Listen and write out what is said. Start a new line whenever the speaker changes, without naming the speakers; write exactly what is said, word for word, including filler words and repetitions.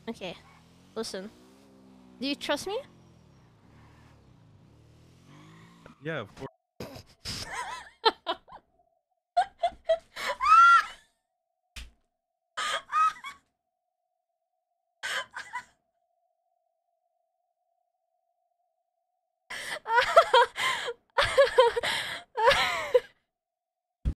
Okay, listen. Do you trust me?
Yeah, of course.